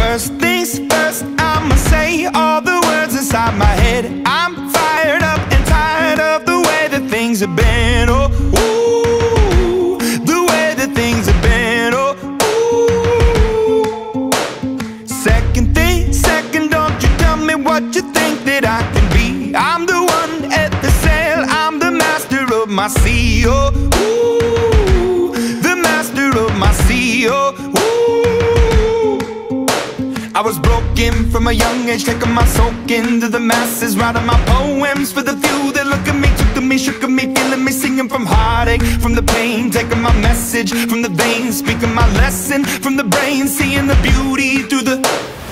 First things first, I'ma say all the words inside my head. I'm fired up and tired of the way that things have been. Oh, ooh, the way that things have been. Oh, ooh. Second thing, second, don't you tell me what you think that I can be. I'm the one at the sail, I'm the master of my sea. Oh, ooh, the master of my sea. Oh, ooh. I was broken from a young age, taking my soak into the masses, writing my poems for the few that look at me, took to me, shook at me, feeling me, singing from heartache, from the pain, taking my message from the veins, speaking my lesson from the brain, seeing the beauty through the